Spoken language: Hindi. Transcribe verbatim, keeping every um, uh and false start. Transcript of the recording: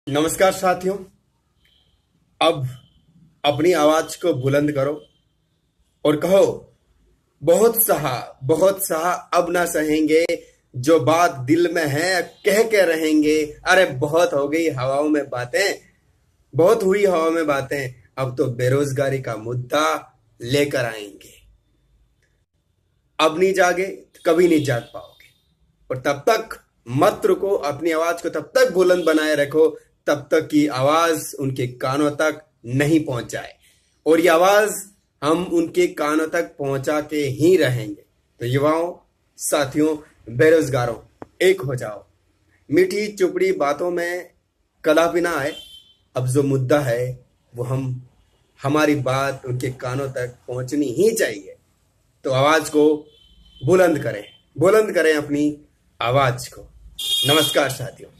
नमस्कार साथियों। अब अपनी आवाज को बुलंद करो और कहो, बहुत सहा बहुत सहा, अब ना सहेंगे, जो बात दिल में है कह के रहेंगे। अरे बहुत हो गई हवाओं में बातें, बहुत हुई हवाओं में बातें, अब तो बेरोजगारी का मुद्दा लेकर आएंगे। अब नहीं जागे तो कभी नहीं जाग पाओगे। और तब तक मत रुको, अपनी आवाज को तब तक बुलंद बनाए रखो तब तक की आवाज उनके कानों तक नहीं पहुंच जाए। और ये आवाज हम उनके कानों तक पहुंचा के ही रहेंगे। तो युवाओं, साथियों, बेरोजगारों, एक हो जाओ। मीठी चुपड़ी बातों में कदापि ना आए। अब जो मुद्दा है वो हम हमारी बात उनके कानों तक पहुंचनी ही चाहिए। तो आवाज को बुलंद करें, बुलंद करें अपनी आवाज को। नमस्कार साथियों।